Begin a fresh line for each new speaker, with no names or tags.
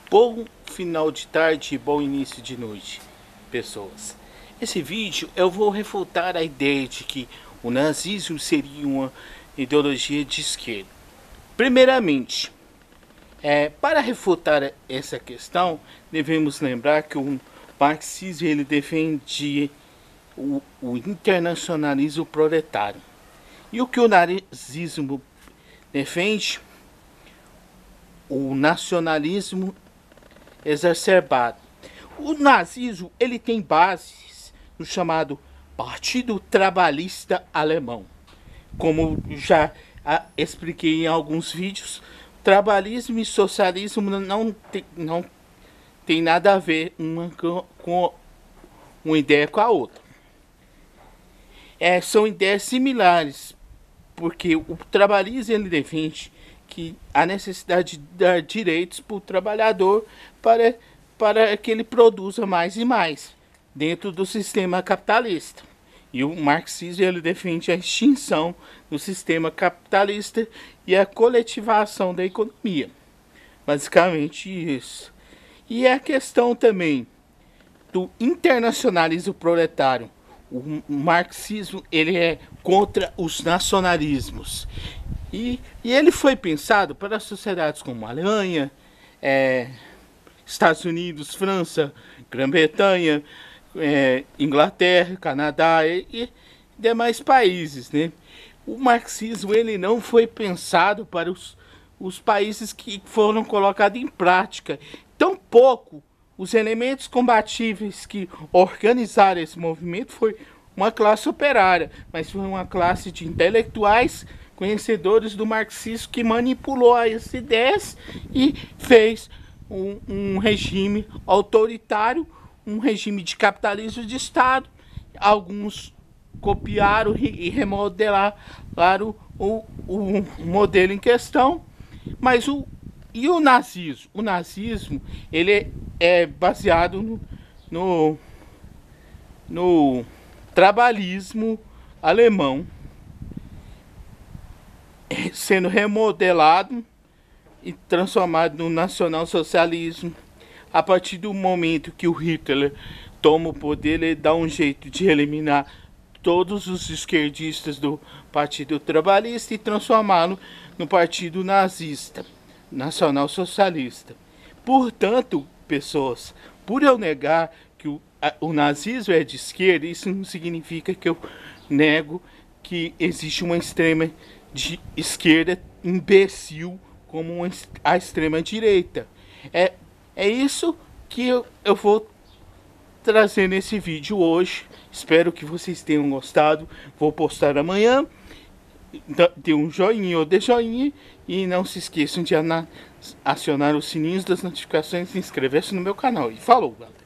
Bom final de tarde e bom início de noite, pessoas. Esse vídeo eu vou refutar a ideia de que o nazismo seria uma ideologia de esquerda. Primeiramente, para refutar essa questão, devemos lembrar que o marxismo ele defende o internacionalismo proletário. E o que o nazismo defende? O nacionalismo exacerbado. O nazismo ele tem bases no chamado Partido Trabalhista Alemão. Como já expliquei em alguns vídeos, trabalhismo e socialismo não tem nada a ver uma com uma ideia com a outra. São ideias similares, porque o trabalhismo ele defende que a necessidade de dar direitos para o trabalhador para que ele produza mais e mais dentro do sistema capitalista. E o marxismo ele defende a extinção do sistema capitalista e a coletivação da economia. Basicamente isso. E a questão também do internacionalismo proletário. O marxismo ele é contra os nacionalismos. E ele foi pensado para sociedades como Alemanha, Estados Unidos, França, Grã-Bretanha, Inglaterra, Canadá e demais países, né? O marxismo ele não foi pensado para os países que foram colocados em prática. Tampouco os elementos combatíveis que organizaram esse movimento foi uma classe operária, mas foi uma classe de intelectuais conhecedores do marxismo que manipulou as ideias e fez um regime autoritário, um regime de capitalismo de Estado. Alguns copiaram e remodelaram o modelo em questão, mas o nazismo? O nazismo ele é baseado no trabalhismo alemão, sendo remodelado e transformado no nacionalsocialismo. A partir do momento que o Hitler toma o poder, ele dá um jeito de eliminar todos os esquerdistas do Partido Trabalhista e transformá-lo no Partido Nazista, nacionalsocialista. Portanto, pessoas, por eu negar que o nazismo é de esquerda, isso não significa que eu nego que existe uma extrema de esquerda imbecil como a extrema direita. É isso que eu vou trazer nesse vídeo hoje. Espero que vocês tenham gostado. Vou postar amanhã. Dê um joinha ou dê joinha. E não se esqueçam de acionar os sininhos das notificações e inscrever-se no meu canal. E falou, galera!